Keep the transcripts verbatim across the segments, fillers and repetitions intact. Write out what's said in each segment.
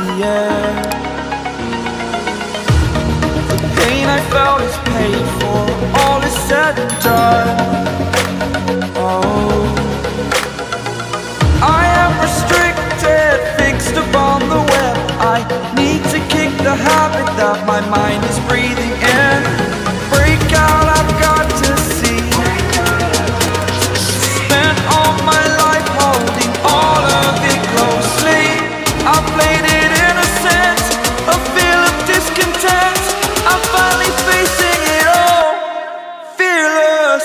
yeah. The pain I felt is paid for, all is said and done. Oh, I am restricted, fixed upon the web. I need to kick the habit that my mind is breathing in. Break out, I've got to see. Spent all my life holding all of it closely. I played it innocent, a feel of discontent. I'm finally facing it all, fearless.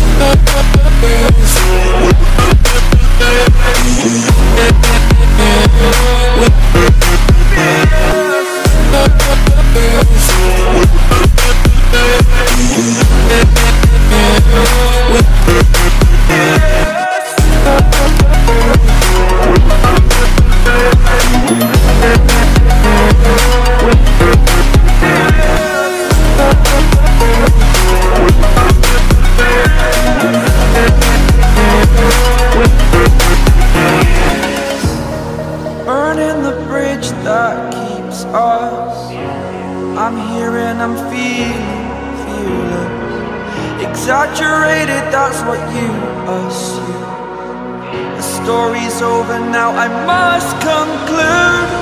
Burning the bridge that keeps us. I'm here and I'm feeling, feeling exaggerated, that's what you assume. The story's over now, I must conclude.